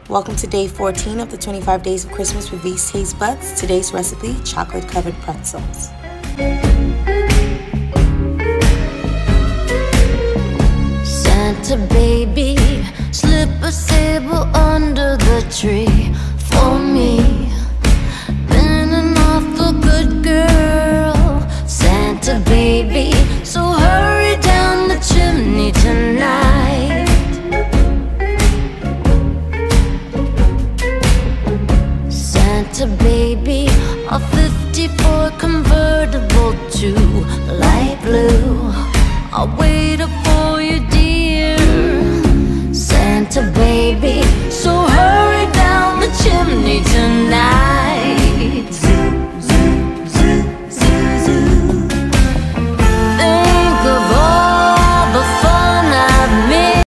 Welcome to day 14 of the 25 Days of Christmas with V's Taste Buds. Today's recipe, chocolate-covered pretzels. Santa baby, slip a sable under the tree for me. Been an awful good girl, Santa baby, so hurry down the chimney tonight. Santa baby, a 54 convertible to light blue. I'll wait up